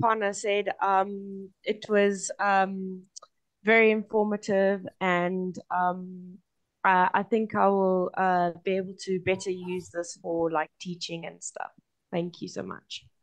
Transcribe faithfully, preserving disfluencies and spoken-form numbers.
Connor said, um, it was um, very informative, and um, I, I think I will uh, be able to better use this for like teaching and stuff. Thank you so much.